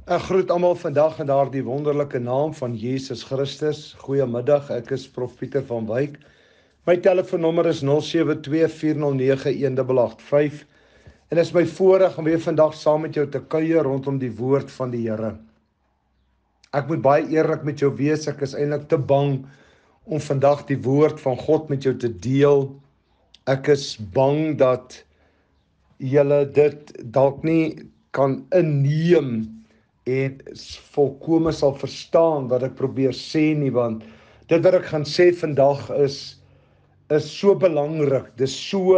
Ek groet almal vandag in daardie wonderlike naam van Jesus Christus. Goeiemiddag, ek is Prof Pieter van Wyk. My telefoonnommer is 0724091885 en dit is my voorreg om weer vandag saam met jou te kuier rondom die woord van die Here. Ek moet baie eerlik met jou wees, ek is eintlik te bang om vandag die woord van God met jou te deel. Ek is bang dat julle dit dalk nie kan inneem en volkome sal verstaan wat ek probeer sê nie, want dit wat ek gaan sê vandag is so belangrik, dis so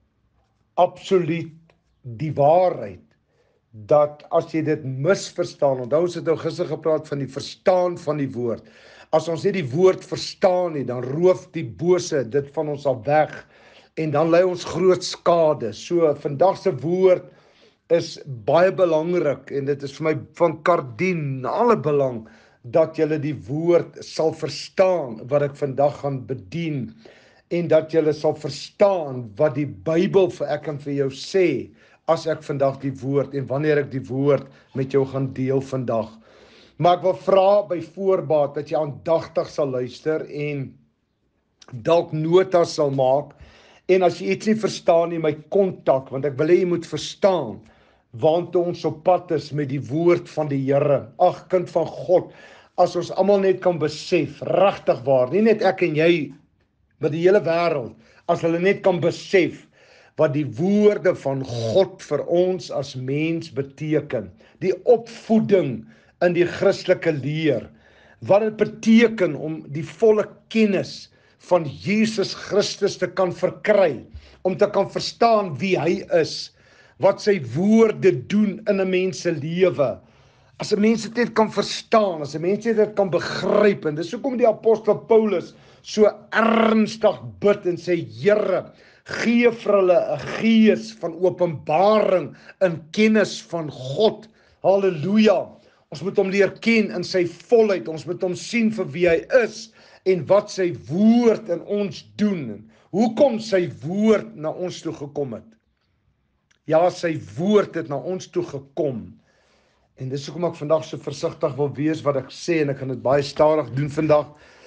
absoluut die waarheid, dat as jy dit misverstaan, onthou ons het nou gister gepraat van die verstaan van die woord, as ons nie die woord verstaan nie, dan roof die bose dit van ons af weg, en dan lei ons groot skade. So vandag se woord is baie belangrik en dit is vir my van kardinale belang dat julle die woord sal verstaan wat ek vandag gaan bedien en dat julle sal verstaan wat die Bybel vir ek en vir jou sê as ek vandag die woord en wanneer ek die woord met jou gaan deel vandag. Maar ek wil vra by voorbaat dat jy aandagtig sal luister en dalk notas sal maak en as jy iets nie verstaan nie, my kontak, want ek wil hê jy moet verstaan waantoe ons op pad is met die woord van die Here. Ag, kind van God, as ons almal net kan besef, regtig waar, nie net ek en jy, maar die hele wêreld, as hulle net kan besef wat die woorde van God vir ons as mens beteken, die opvoeding in die Christelike leer, wat dit beteken om die volle kennis van Jesus Christus te kan verkry, om te kan verstaan wie hy is, wat sy woorde doen in 'n mens se lewe. As 'n mens dit kan verstaan, as 'n mens dit kan begryp, en dis hoekom die apostel Paulus so ernstig bid en sê, Here, gee vir hulle 'n gees van openbaring in kennis van God. Halleluja. Ons moet hom leer ken in sy volheid, ons moet hom sien vir wie hy is en wat sy woord in ons doen. Hoekom sy woord na ons toe gekom het. Ja, sy woord het na ons toe gekom. En dis hoekom ek vandag so versigtig wil wees wat ek sê en ek gaan dit baie stadig doen vandag.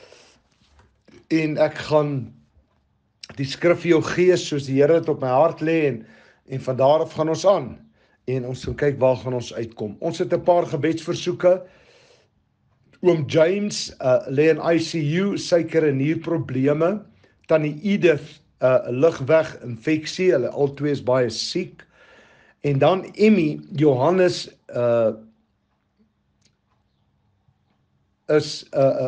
En ek gaan die skrif vir jou gee soos die Here dit op my hart lê en van daar af gaan ons aan. En ons gaan kyk waar gaan ons uitkom. Ons het 'n paar gebedsversoeke. Oom James lê in ICU, suiker en nierprobleme. Tannie Edith ligweg infeksie, hulle albei is baie siek. En dan Emmy Johannes is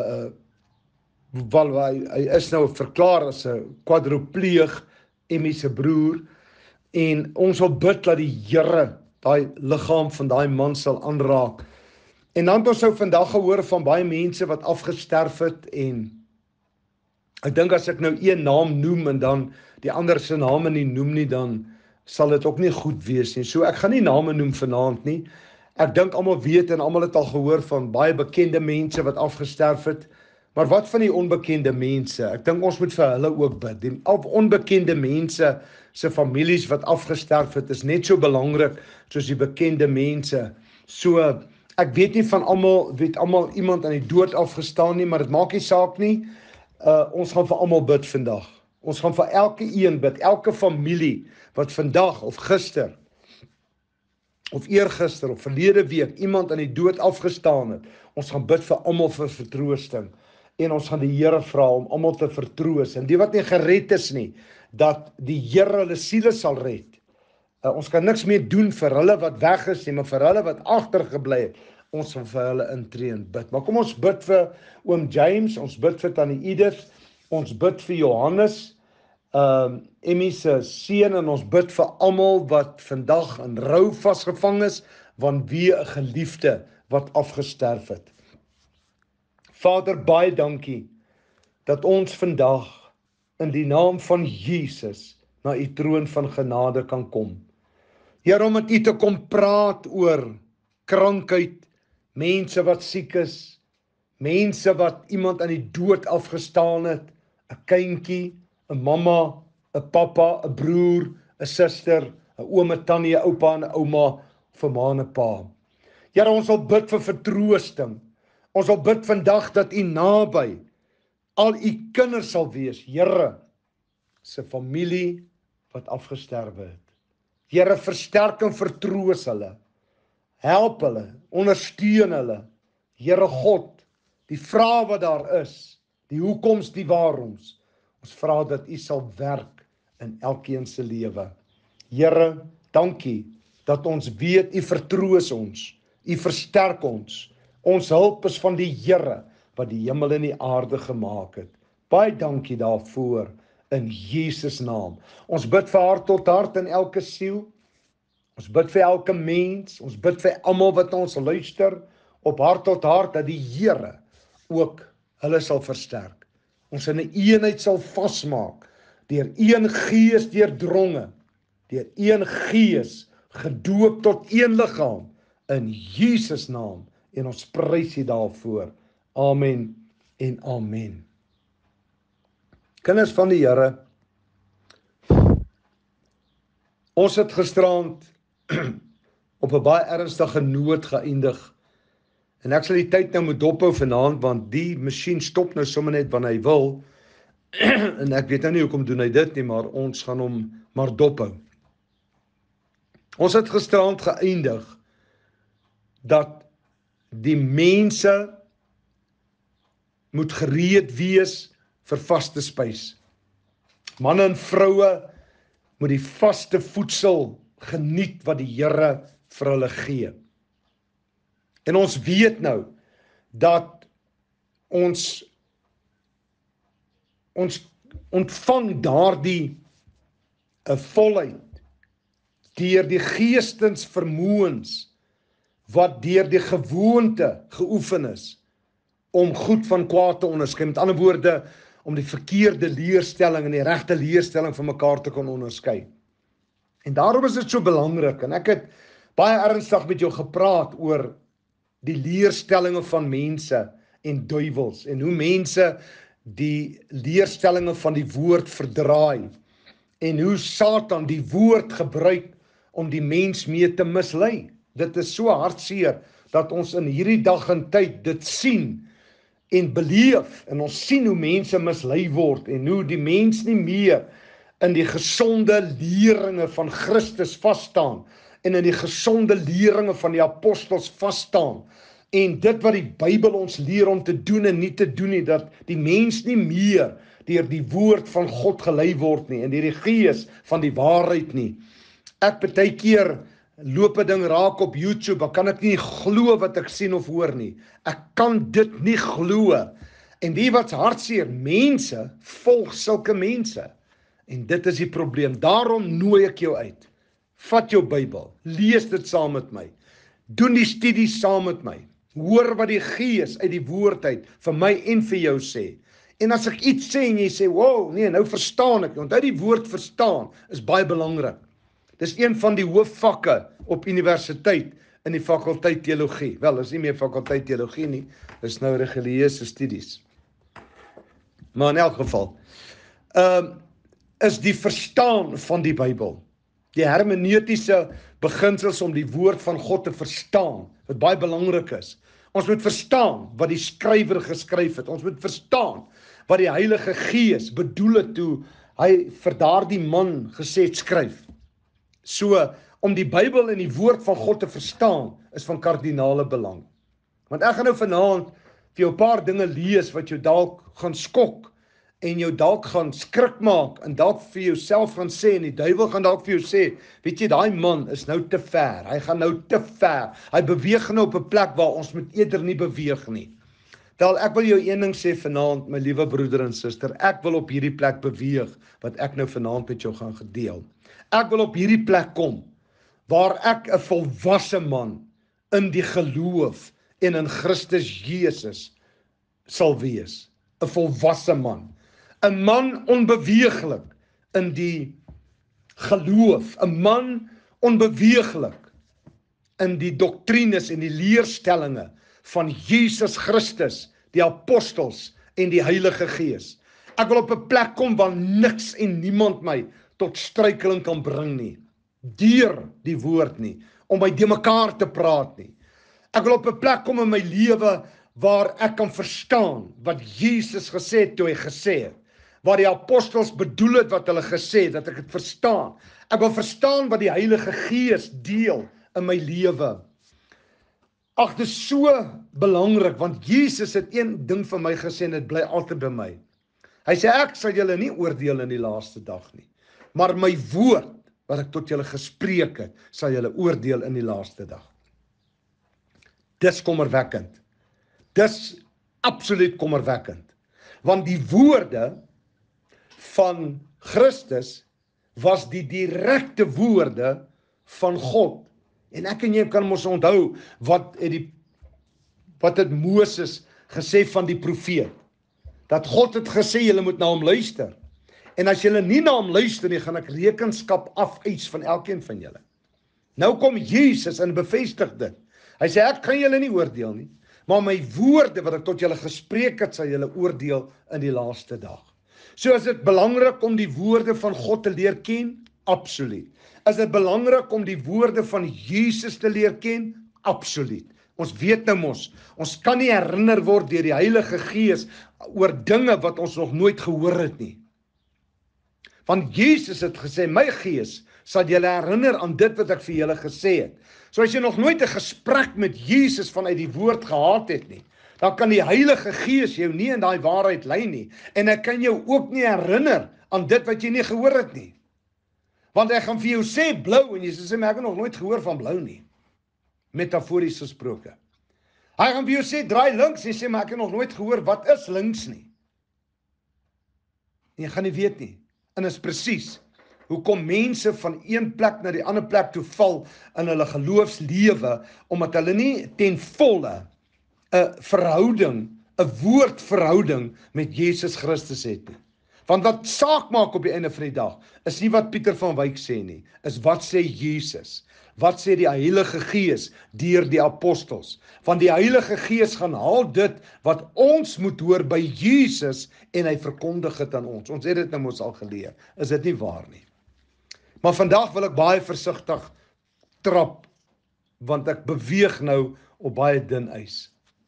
wel hy is nou verklaar as 'n kwadropleeg, Emmy se broer, en ons wil bid dat die Here daai liggaam van daai man sal aanraak. En dan het ons nou vandag gehoor van baie mense wat afgesterf het en ek dink as ek nou een naam noem en dan die ander se name nie noem nie, dan sal dit ook nie goed wees nie. So ek gaan nie name noem vanaand nie. Ek dink almal weet en almal het al gehoor van baie bekende mense wat afgesterf het. Maar wat van die onbekende mense? Ek dink ons moet vir hulle ook bid. Die onbekende mense se families wat afgesterf het, is net so belangrik soos die bekende mense. So ek weet nie van almal, weet almal iemand aan die dood afgestaan nie, maar dit maak nie saak nie. Ons gaan vir almal bid vandag. Ons gaan vir elke een bid, elke familie wat vandag of gister of eergister of verlede week iemand aan die dood afgestaan het. Ons gaan bid vir almal vir vertroosting en ons gaan die Here vra om almal te vertroos en die wat nie gered is nie, dat die Here hulle siele sal red. Ons kan niks meer doen vir hulle wat weg is nie, maar vir hulle wat agtergebly het, ons gaan vir hulle intree en bid. Maar kom ons bid vir oom James, ons bid vir tannie Edith, ons bid vir Johannes, Emmy se seun, en ons bid vir almal wat vandag in rou vasgevang is, vanweë 'n geliefde wat afgesterf het. Vader, baie dankie dat ons vandag in die naam van Jesus na u troon van genade kan kom. Here, om met u te kom praat oor krankheid, mense wat siek is, mense wat iemand aan die dood afgestaan het, 'n kindjie, 'n mamma, 'n pappa, 'n broer, 'n suster, 'n oom, 'n tannie, 'n oupa en 'n ouma, of 'n ma en 'n pa. Here, ons wil bid vir vertroosting. Ons wil bid vandag dat U naby al U kinders sal wees, Here, se familie wat afgesterwe het. Here, versterk en vertroos hulle. Help hulle, ondersteun hulle. Here God, die vrae wat daar is, die hoekoms, die waaroms. Ons vra dat U sal werk in elkeen se lewe. Here, dankie dat ons weet U vertroos ons, U versterk ons. Ons hulp is van die Here wat die hemel en die aarde gemaak het. Baie dankie daarvoor in Jesus naam. Ons bid vir hart tot hart in elke siel. Ons bid vir elke mens. Ons bid vir almal wat ons luister op hart tot hart dat die Here ook hulle sal versterk. Ons in 'n eenheid sal vasmaak deur een gees deurdronge, deur een gees gedoop tot een liggaam in Jesus naam. En ons prys U daarvoor. Amen en amen. Kinders van die Here, ons het gisterand op 'n baie ernstige noot geëindig. En ek sal die tyd nou moet dophou vanaand, want die masjien stop nou sommer net wanneer hy wil. En ek weet nou nie hoekom doen hy dit nie, maar ons gaan hom maar dophou. Ons het gisterand geëindig dat die mense moet gereed wees vir vaste spys. Manne en vroue moet die vaste voedsel geniet wat die Here vir hulle gee. En ons weet nou dat ons ontvang daardie 'n volheid deur die geestesvermoëns wat deur die gewoonte geoefen is om goed van kwaad te onderskei. Met ander woorde, om die verkeerde leerstelling en die regte leerstelling van mekaar te kon onderskei. En daarom is dit so belangrik, en ek het baie ernstig met jou gepraat oor die leerstellinge van mense en duiwels, en hoe mense die leerstellinge van die woord verdraai, en hoe Satan die woord gebruik om die mens mee te mislei. Dit is so hartseer dat ons in hierdie dag en tyd dit sien en beleef, en ons sien hoe mense mislei word, en hoe die mens nie meer in die gesonde leringe van Christus vasstaan, en in die gesonde leringe van die apostels vasstaan, en dit wat die Bybel ons leer om te doen en nie te doen nie, dat die mens nie meer deur die woord van God gelei word nie, en deur die gees van die waarheid nie. Ek baie keer loop 'n ding raak op YouTube, dan kan ek nie glo wat ek sien of hoor nie. Ek kan dit nie glo. En die wat's hartseer, mense volg sulke mense. En dit is die probleem. Daarom nooi ek jou uit. Vat jou Bybel, lees dit saam met my. Doen die studie saam met my. Hoor wat die Gees uit die woord uit vir my en vir jou sê. En as ek iets sê en jy sê, wow, nee, nou verstaan ek. Want uit die woord verstaan is baie belangrik. Dis een van die hoofvakke op universiteit in die fakulteit teologie. Wel, is nie meer fakulteit teologie nie, dis nou religieuse studies. Maar in elk geval, is die verstaan van die Bybel. Die hermeneutiese beginsels om die woord van God te verstaan, wat baie belangrik is. Ons moet verstaan wat die skrywer geskryf het. Ons moet verstaan wat die Heilige Gees bedoel het toe hy vir daardie man gesê het skryf. So, om die Bybel en die woord van God te verstaan, is van kardinale belang. Want ek gaan nou vanaand vir jou 'n paar dinge lees wat jou dalk gaan skok, en jou dalk gaan skrik maak, en dalk vir jouself gaan sê, en die duiwel gaan dalk vir jou sê, weet jy, daai man is nou te ver, hy gaan nou te ver, hy beweeg nou op 'n plek waar ons moet eerder nie beweeg nie. Wel, ek wil jou een ding sê vanaand, my liewe broeder en suster, ek wil op hierdie plek beweeg, wat ek nou vanaand met jou gaan gedeel. Ek wil op hierdie plek kom, waar ek 'n volwasse man in die geloof en in Christus Jesus sal wees. 'n Volwasse man. 'n Man onbeweeglik in die geloof. 'n Man onbeweeglik in die doktrines en die leerstellinge van Jesus Christus, die apostels en die Heilige Gees. Ek wil op 'n plek kom waar niks en niemand my tot struikeling kan bring nie. Deur die woord nie, om my de mekaar te praat nie. Ek wil op 'n plek kom in my lewe waar ek kan verstaan wat Jesus gesê het toe hy gesê het. Waar die apostels bedoel het wat hulle gesê het, dat ek dit verstaan. Ek wil verstaan wat die Heilige Gees deel in my lewe. Ag, dit is so belangrik, want Jesus het een ding vir my gesê en dit bly altyd by my. Hy sê, ek sal julle nie oordeel in die laaste dag nie, maar my woord wat ek tot julle gespreek het, sal julle oordeel in die laaste dag. Dis kommerwekkend. Dis absoluut kommerwekkend. Want die woorde van Christus was die direkte woorde van God. En ek en jy kan ons onthou wat het Moses gesê van die profeet. Dat God het gesê, julle moet na hom luister. En as julle nie na hom luister nie, gaan ek rekenskap afeis van elkeen van julle. Nou kom Jesus en bevestig dit. Hy sê, ek kan julle nie oordeel nie, maar my woorde wat ek tot julle gespreek het, sal julle oordeel in die laaste dag. So is dit belangrik om die woorde van God te leer ken? Absoluut. Is dit belangrik om die woorde van Jesus te leer ken? Absoluut. Ons weet nou mos, ons kan nie herinner word deur die Heilige Gees oor dinge wat ons nog nooit gehoor het nie. Want Jesus het gesê, my Gees sal julle herinner aan dit wat ek vir julle gesê het. So as jy nog nooit 'n gesprek met Jesus vanuit die woord gehad het nie, dan kan die Heilige Gees jou nie in daai waarheid lei nie. En ek kan jou ook nie herinner aan dit wat jy nie gehoor het nie. Want hy gaan vir jou sê blou en jy sê, maar ek het nog nooit gehoor van blou nie. Metafories gesproke. Hy gaan vir jou sê draai links en jy sê, maar ek het nog nooit gehoor wat is links nie. En jy gaan nie weet nie. En is presies hoekom mense van een plek na die ander plek toe val in hulle geloofslewe, omdat hulle nie ten volle 'n verhouding, 'n woordverhouding met Jesus Christus het nie. Want wat saak maak op die einde van die dag, is nie wat Pieter van Wyk sê nie, is wat sê Jesus, wat sê die Heilige Gees deur die apostels. Want die Heilige Gees gaan haal dit wat ons moet hoor by Jesus en hy verkondig dit aan ons. Ons het dit nou mos al geleer, is dit nie waar nie. Maar vandag wil ek baie versigtig trap, want ek beweeg nou op baie dun ys.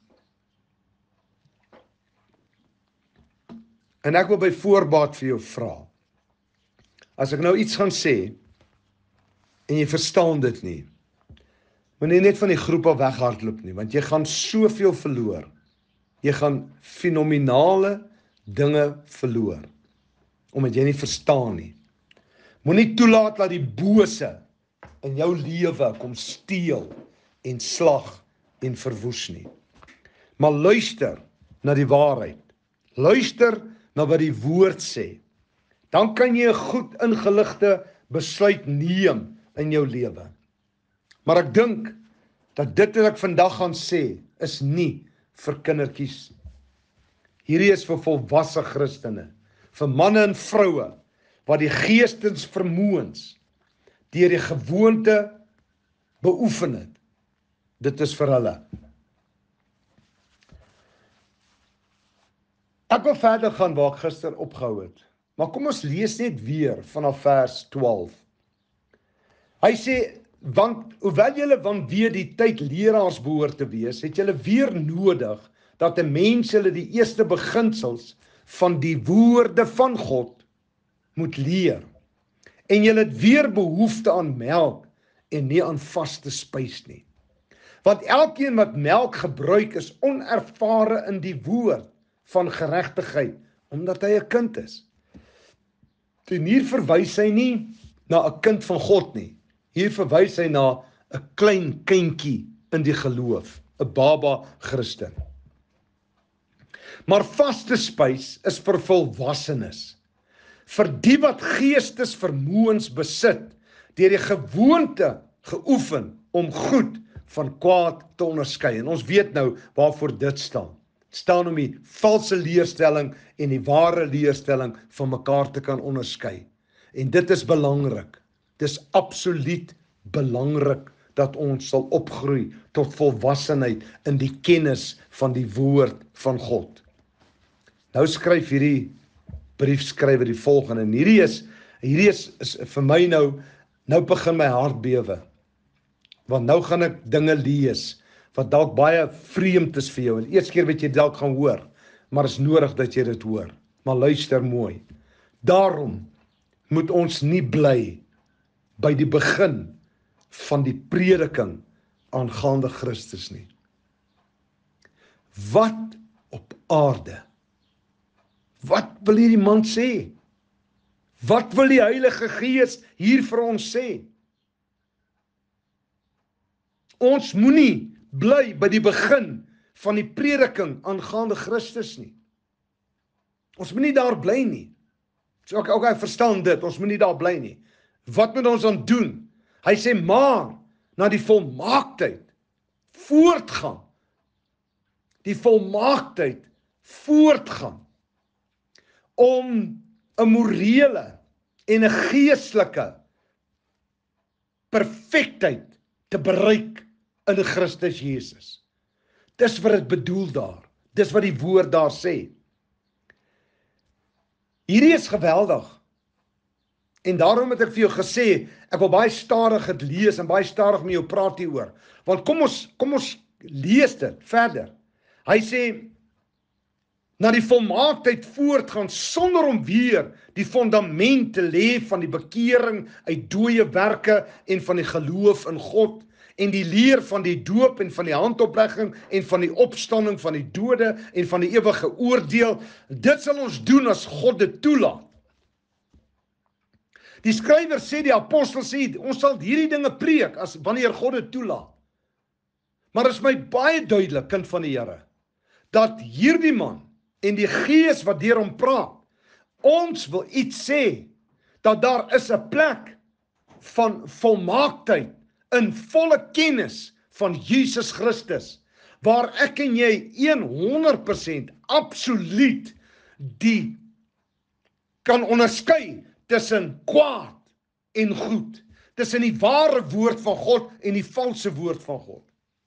En ek wil by voorbaat vir jou vra, as ek nou iets gaan sê, en jy verstaan dit nie, moenie net van die groep af weghardloop nie, want jy gaan soveel verloor. Jy gaan fenominale dinge verloor, omdat jy nie verstaan nie. Moenie toelaat dat die bose in jou lewe kom steel en slag en verwoes nie. Maar luister na die waarheid. Luister na wat die woord sê. Dan kan jy 'n goed ingeligte besluit neem in jou lewe. Maar ek dink dat dit wat ek vandag gaan sê, is nie vir kindertjies. Hierdie is vir volwasse Christene, vir manne en vroue, wat die geestesvermoëns deur die gewoonte beoefen het. Dit is vir hulle. Ek wil verder gaan waar ek gister opgehou het. Maar kom ons lees net weer vanaf vers 12. Hy sê, want hoewel julle vanweë die tyd leraars behoort te wees, het julle weer nodig dat 'n mens julle die eerste beginsels van die woorde van God moet leer. En julle het weer behoefte aan melk en nie aan vaste spys nie. Want elkeen wat melk gebruik is onervare in die woord van geregtigheid, omdat hy 'n kind is. En hier verwys hy nie na 'n kind van God nie. Hier verwys hy na 'n klein kindjie in die geloof, 'n baba Christen. Maar vaste spys is vir volwassenes, vir die wat geestesvermoëns besit, deur die gewoonte geoefen om goed van kwaad te onderskei. En ons weet nou waarvoor dit staan. Dit staan om die valse leerstelling en die ware leerstelling van mekaar te kan onderskei. En dit is belangrik. Dit is absoluut belangrik dat ons sal opgroei tot volwassenheid in die kennis van die woord van God. Nou skryf hierdie briefskrywer die volgende. En hierdie is vir my nou begin my hart bewe. Want nou gaan ek dinge lees wat dalk baie vreemd is vir jou. Die eerste keer wat jy dalk gaan hoor, maar is nodig dat jy dit hoor. Maar luister mooi. Daarom moet ons nie bly by die begin van die prediking aangaande Christus nie. Wat op aarde? Wat wil hierdie man sê? Wat wil die Heilige Gees hier vir ons sê? Ons moenie bly by die begin van die prediking aangaande Christus nie. Ons moenie daar bly nie. So ek verstaan dit, ons moenie daar bly nie. Wat moet ons dan doen? Hy sê, maar na die volmaaktheid voortgaan. Die volmaaktheid voortgaan. Om 'n morele en 'n geestelike perfektheid te bereik in Christus Jesus. Dis wat dit bedoel daar. Dis wat die woord daar sê. Hierdie is geweldig. En daarom het ek vir jou gesê, ek wil baie stadig dit lees en baie stadig met jou praat hieroor. Want kom ons lees dit verder. Hy sê, na die volmaaktheid voortgaan sonder om weer die fondament te lê van die bekering uit dooie werke en van die geloof in God en die leer van die doop en van die handoplegging en van die opstanding van die dode en van die ewige oordeel. Dit sal ons doen as God dit toelaat. Die skrywer sê, die apostel sê, ons sal hierdie dinge preek as wanneer God dit toelaat. Maar is my baie duidelik, kind van die Here, dat hierdie man en die Gees wat deur hom praat, ons wil iets sê, dat daar is 'n plek van volmaaktheid in volle kennis van Jesus Christus, waar ek en jy 100% absoluut die kan onderskei tussen kwaad en goed, tussen die ware woord van God en die valse woord van God.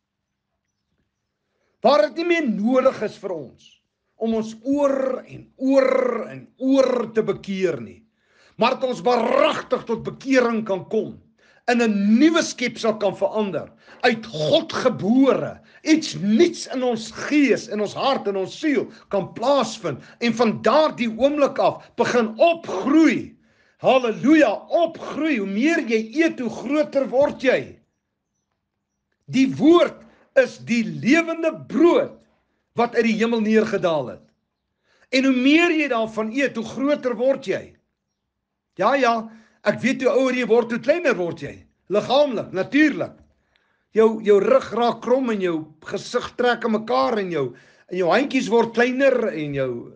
Waar dit nie meer nodig is vir ons om ons oor en oor en oor te bekeer nie, maar dat ons waaragtig tot bekering kan kom, in 'n nuwe skepsel kan verander, uit God gebore, iets nuuts in ons gees, in ons hart, in ons siel kan plaasvind, en van daardie oomblik af begin opgroei. Halleluja, opgroei. Hoe meer jy eet, hoe groter word jy. Die woord is die lewende brood wat uit die hemel neergedaal het. En hoe meer jy daarvan eet, hoe groter word jy. Ja, ek weet hoe ouer jy word, hoe kleiner word jy. Liggaamlik, natuurlik. Jou rug raak krom en jou gesig trek aan mekaar en jou handjies word kleiner en jou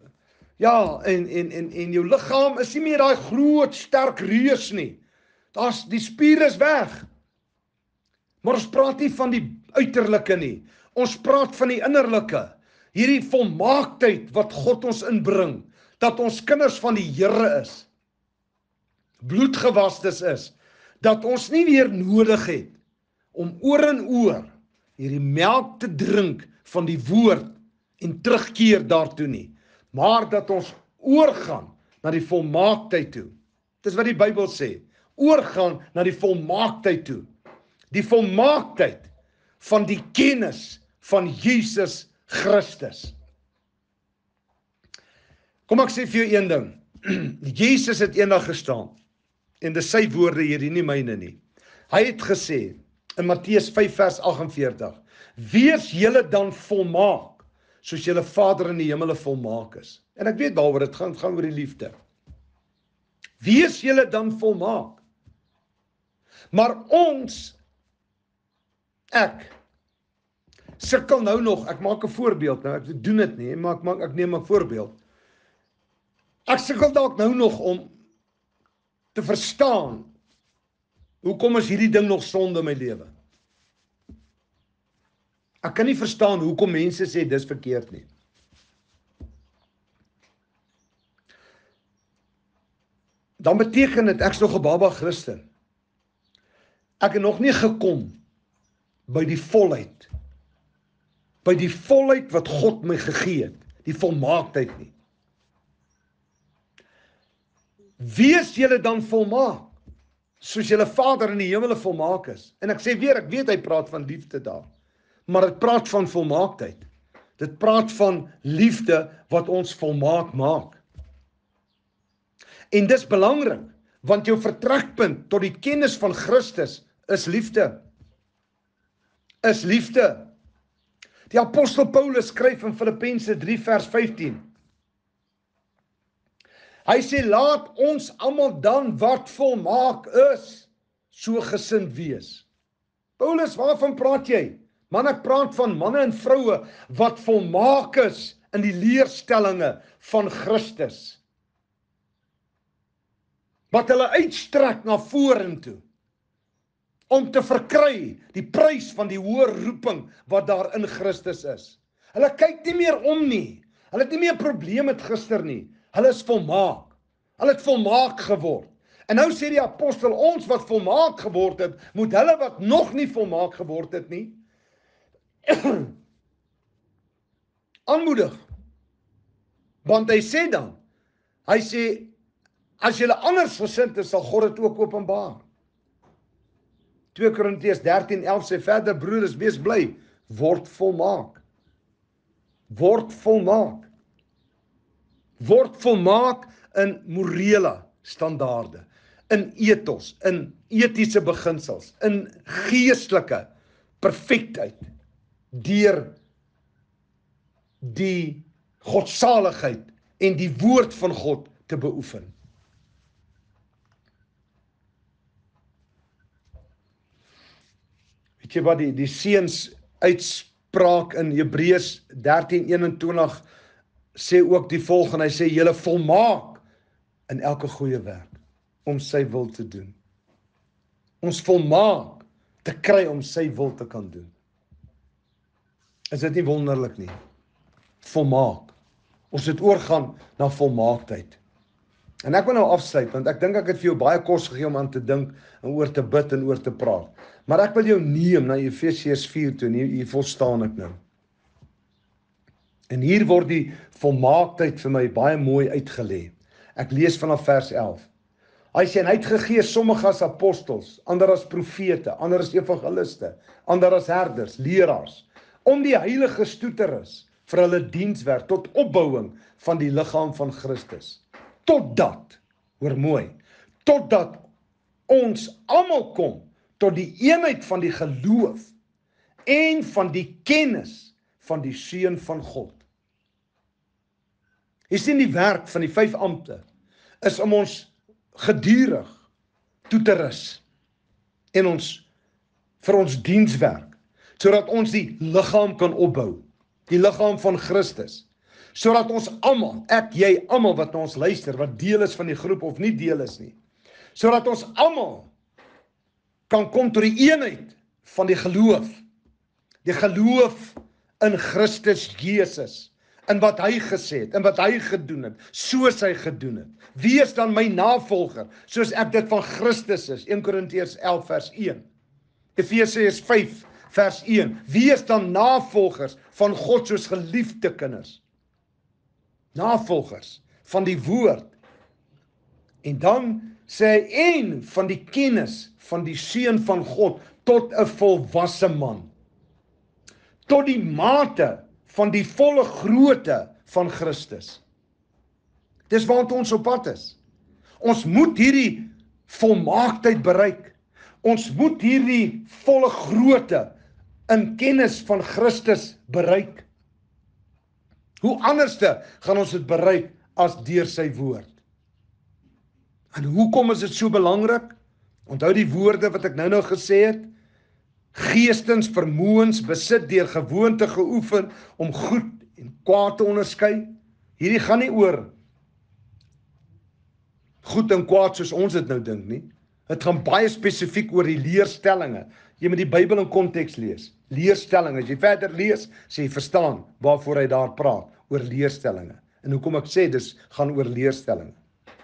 jou liggaam is nie meer daai groot, sterk reus nie. Die spier is weg. Maar ons praat nie van die uiterlike nie. Ons praat van die innerlike. Hierdie volmaaktheid wat God ons inbring, dat ons kinders van die Here is, bloedgewastes is, dat ons nie weer nodig het om oor en oor hierdie melk te drink van die woord en terugkeer daartoe nie, maar dat ons oorgaan na die volmaaktheid toe. Dis wat die Bybel sê, oorgaan na die volmaaktheid toe. Die volmaaktheid van die kennis van Jesus Christus. Kom ek sê vir jou een ding. Jesus het eendag gestaan, en dis sy woorde hierdie, nie myne nie. Hy het gesê, in Matteus 5 vers 48, wees julle dan volmaak, soos julle Vader in die hemele volmaak is. En ek weet waaroor dit gaan oor die liefde. Wees julle dan volmaak. Maar ek sukkel nou nog, ek maak 'n voorbeeld, nou ek doen dit nie, maar ek neem 'n voorbeeld. Ek sukkel dalk nou nog om te verstaan, hoekom is hierdie ding nog sonde in my lewe? Ek kan nie verstaan hoekom mense sê dis verkeerd nie. Dan beteken dit, ek is nog 'n baba Christen. Ek het nog nie gekom by die volheid wat God my gegee het, die volmaaktheid nie. Wees julle dan volmaak, soos julle Vader in die hemele volmaak is. En ek sê weer, ek weet hy praat van liefde daar. maar dit praat van volmaaktheid. Dit praat van liefde wat ons volmaak maak. En dis belangrik, want jou vertrekpunt tot die kennis van Christus is liefde. Is liefde. Die apostel Paulus skryf in Filippense 3 vers 15. Hy sê, laat ons almal dan wat volmaak is, so gesind wees. Paulus, waarvan praat jy? Man, ek praat van manne en vroue wat volmaak is in die leerstellinge van Christus. Wat hulle uitstrek na vorentoe, om te verkry die prys van die hoë roeping wat daar in Christus is. Hulle kyk nie meer om nie. Hulle het nie meer 'n probleem met gister nie. Hulle is volmaak. Hulle het volmaak geword. En nou sê die apostel, ons wat volmaak geword het, moet hulle wat nog nie volmaak geword het nie, aanmoedig. Want hy sê dan, as julle anders gesind is, sal God dit ook openbaar. 2 Korintiërs 13:11 sê verder, broeders, wees bly, word volmaak. Word volmaak. Word volmaak in morele standaarde, in ethos, in etiese beginsels, in geestelike perfektheid, deur die godsaligheid en die woord van God te beoefen. Weet jy wat die seuns uitspraak in Hebreërs 13:21 sê ook die volgende, hy sê, julle volmaak in elke goeie werk, om sy wil te doen. Ons volmaak te kry om sy wil te kan doen. Is dit nie wonderlik nie? Volmaak. Ons het oorgaan na volmaaktheid. En ek wil nou afsluit, want ek dink ek het vir jou baie kos gegee om aan te dink, en oor te bid en oor te praat. Maar ek wil jou neem na Efesiërs 4 toe, en hier volstaan ek nou. En hier word die volmaaktheid vir my baie mooi uitgelê. Ek lees vanaf vers 11. Hy sê, en hy het gegee sommige as apostels, ander as profete, ander as evangeliste, ander as herders, leraars, om die heiliges toe te rus vir hulle dienswerk tot opbouing van die liggaam van Christus. Totdat, hoor mooi, totdat ons almal kom tot die eenheid van die geloof en van die kennis van die Seun van God. Jy sien, die werk van die 5 ampte is om ons gedurig toe te rus en vir ons dienswerk, sodat ons die liggaam kan opbou, die liggaam van Christus, sodat ons almal, ek, jy, almal wat na ons luister, wat deel is van die groep of nie deel is nie, sodat ons almal kan kom tot die eenheid van die geloof in Christus Jesus, in wat hy gesê het, in wat hy gedoen het, soos hy gedoen het. Wie is dan my navolger, soos ek dit van Christus is? 1 Korintiërs 11 vers 1. Efesiërs 5 vers 1. Wie is dan navolgers van God soos geliefde kinders? Navolgers van die woord. En dan sê hy, en van die kennis van die Seun van God tot 'n volwasse man. Tot die mate van die volle grootte van Christus. Dis waartoe ons op pad is. Ons moet hierdie volmaaktheid bereik. Ons moet hierdie volle grootte in kennis van Christus bereik. Hoe anderste gaan ons dit bereik as deur sy woord? En hoekom is dit so belangrik? Onthou die woorde wat ek nou gesê het? Geestens vermoëns besit deur gewoonte geoefen om goed en kwaad te onderskei. Hierdie gaan nie oor goed en kwaad soos ons dit nou dink nie. Dit gaan baie spesifiek oor die leerstellinge. Jy moet die Bybel in konteks lees. Leerstellinge, as jy verder lees, sê jy verstaan waarvoor hy daar praat, oor leerstellinge. En hoekom ek sê, dis gaan oor leerstellinge.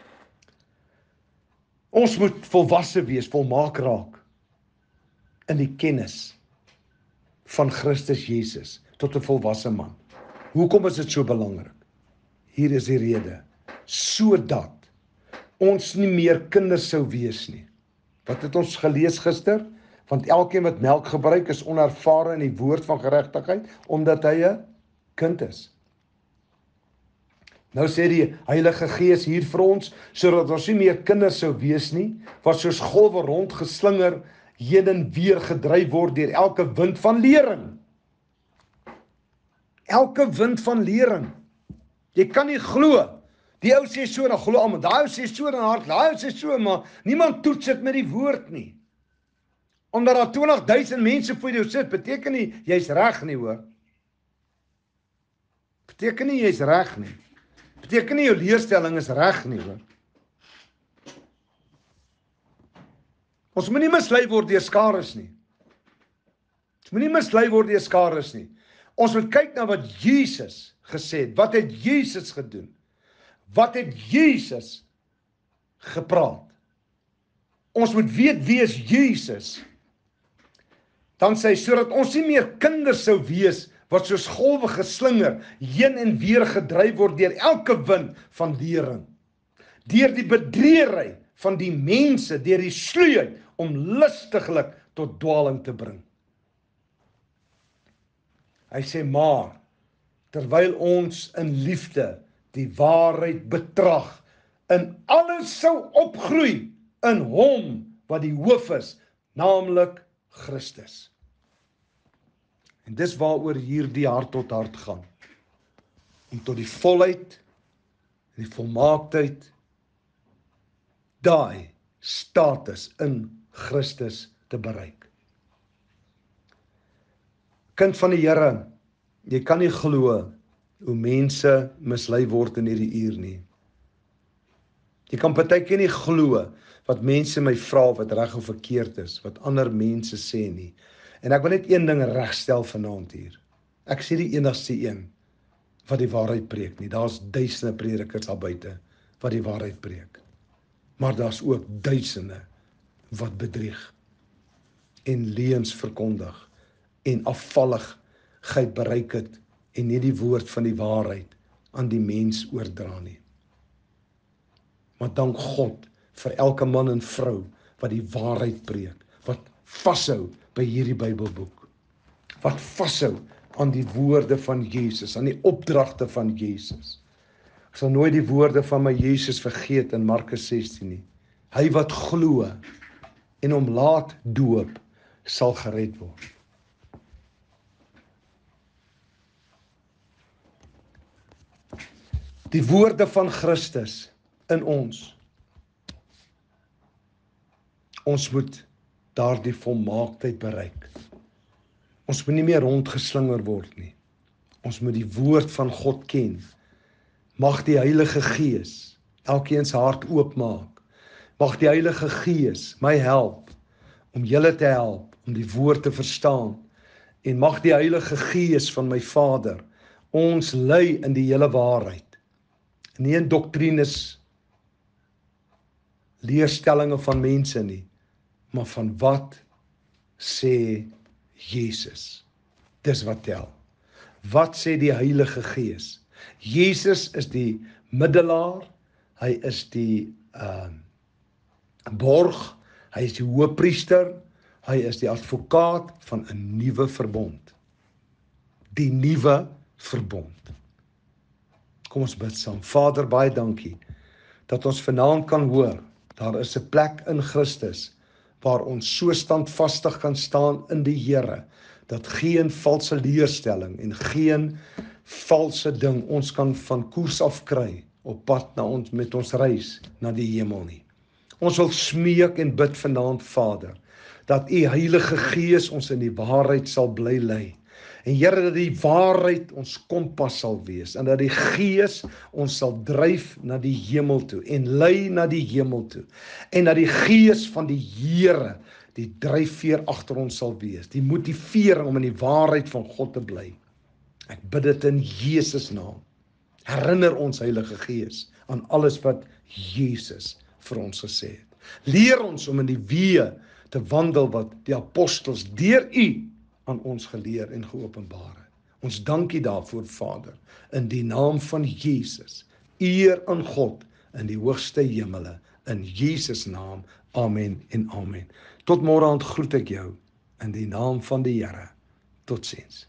Ons moet volwasse wees, volmaak raak in die kennis van Christus Jesus, tot 'n volwasse man. Hoekom is dit so belangrik? Hier is die rede. Sodat ons nie meer kinders sou wees nie. Wat het ons gelees gister? Want elkeen wat melk gebruik is onervare in die woord van geregtigheid, omdat hy 'n kind is. Nou sê die Heilige Gees hier vir ons, sodat ons nie meer kinders sou wees nie, wat soos golwe rondgeslinger, heen en weer gedryf word deur elke wind van lering. Elke wind van lering. Jy kan nie glo. Die ou sê so, dan glo almal. Daai ou sê so, dan hard. Daai ou sê so, maar niemand toets dit met die woord nie. Omdat daar 20.000 mense voor jou sit, beteken nie jy's reg nie, hoor. Beteken nie jy's reg nie. Beteken nie jou leerstelling is reg nie, hoor. Ons moenie mislei word deur skares nie. Ons moenie mislei word deur skares nie. Ons moet kyk na wat Jesus gesê het. Wat het Jesus gedoen? Wat het Jesus gepraat? Ons moet weet wie is Jesus. Dan sê hy, sodat ons nie meer kinders sou wees wat soos golwe geslinger heen en weer gedryf word deur elke wind van lering, deur die bedreery van die mense, deur die sluiheid om lustiglik tot dwaling te bring. Hy sê, maar terwyl ons in liefde die waarheid betrag, in alles sou opgroei in hom wat die hoof is, naamlik Christus. En dis waaroor hier die hart tot hart gaan. Om tot die volheid, die volmaaktheid, daai status in Christus te bereik. Kind van die Here, jy kan nie glo hoe mense mislei word in hierdie uur nie. Jy kan partykeer nie glo wat mense my vra wat reg of verkeerd is, wat ander mense sê nie. En ek wil net een ding regstel vanaand hier. Ek sê die enigste een wat die waarheid preek nie. Daar's duisende predikers daar buite wat die waarheid preek. Maar daar's ook duisende wat bedrieg en leuns verkondig en afvalligheid bereik het en nie die woord van die waarheid aan die mens oordra nie. Maar dank God vir elke man en vrou wat die waarheid preek, wat vashou by hierdie Bybelboek, wat vashou aan die woorde van Jesus, aan die opdragte van Jesus. Ek sal nooit die woorde van my Jesus vergeet in Markus 16 nie. Hy wat glo en hom laat doop, sal gered word. Die woorde van Christus in ons. Ons moet daardie volmaaktheid bereik. Ons moet nie meer rondgeslinger word nie. Ons moet die woord van God ken. Mag die Heilige Gees elkeen se hart oopmaak. Mag die Heilige Gees my help om julle te help om die woord te verstaan. En mag die Heilige Gees van my Vader ons lei in die hele waarheid. Nie in doktrines, leerstellinge van mense nie, maar van wat sê Jesus. Dis wat tel. Wat sê die Heilige Gees? Jesus is die middelaar, hy is die borg, hy is die hoëpriester, hy is die advokaat van 'n nuwe verbond. Die nuwe verbond. Kom ons bid saam. Vader, baie dankie dat ons vanaand kan hoor, daar is 'n plek in Christus waar ons so standvastig kan staan in die Here, dat geen valse leerstelling en geen valse ding ons kan van koers af kry op pad na ons met ons reis na die hemel nie. Ons wil smeek en bid vanaand, Vader, dat U Heilige Gees ons in die waarheid sal bly lei. En Here, dat die waarheid ons kompas sal wees en dat die Gees ons sal dryf na die hemel toe en lei na die hemel toe. En dat die Gees van die Here die dryfveer agter ons sal wees, die motivering om in die waarheid van God te bly. Ek bid dit in Jesus naam. Herinner ons, Heilige Gees, aan alles wat Jesus vir ons gesê het. Leer ons om in die weë te wandel wat die apostels deur U aan ons geleer en geopenbaar het. Ons dank U daarvoor, Vader, in die naam van Jesus. Eer aan God in die hoogste hemele, in Jesus naam. Amen en amen. Tot môre aand groet ek jou in die naam van die Here. Totsiens.